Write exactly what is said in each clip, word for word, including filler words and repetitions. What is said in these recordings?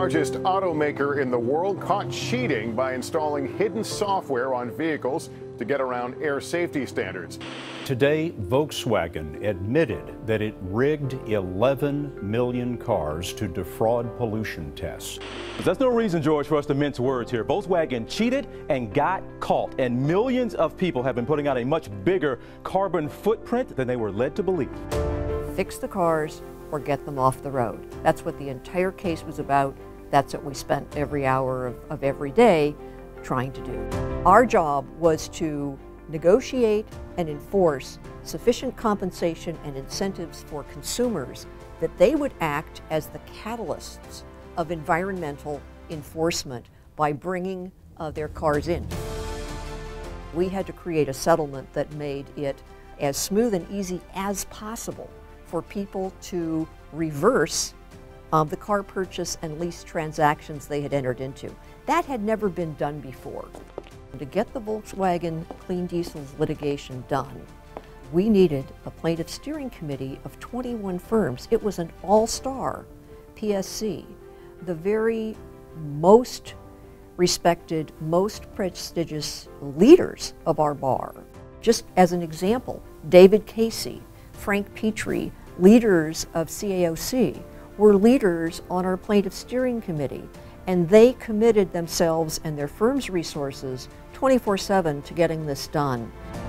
largest automaker in the world caught cheating by installing hidden software on vehicles to get around air safety standards. Today, Volkswagen admitted that it rigged eleven million cars to defraud pollution tests. That's no reason, George, for us to mince words here. Volkswagen cheated and got caught, and millions of people have been putting out a much bigger carbon footprint than they were led to believe. Fix the cars or get them off the road. That's what the entire case was about. That's what we spent every hour of, of every day trying to do. Our job was to negotiate and enforce sufficient compensation and incentives for consumers that they would act as the catalysts of environmental enforcement by bringing uh, their cars in. We had to create a settlement that made it as smooth and easy as possible for people to reverse um, the car purchase and lease transactions they had entered into. That had never been done before. To get the Volkswagen Clean Diesels litigation done, we needed a plaintiff steering committee of twenty-one firms. It was an all-star P S C, the very most respected, most prestigious leaders of our bar. Just as an example, David Casey, Frank Petrie, leaders of C A O C, were leaders on our plaintiff steering committee, and they committed themselves and their firm's resources twenty-four seven to getting this done.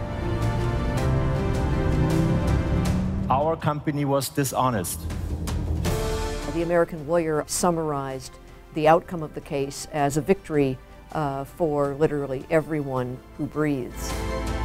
Our company was dishonest. The American lawyer summarized the outcome of the case as a victory uh, for literally everyone who breathes.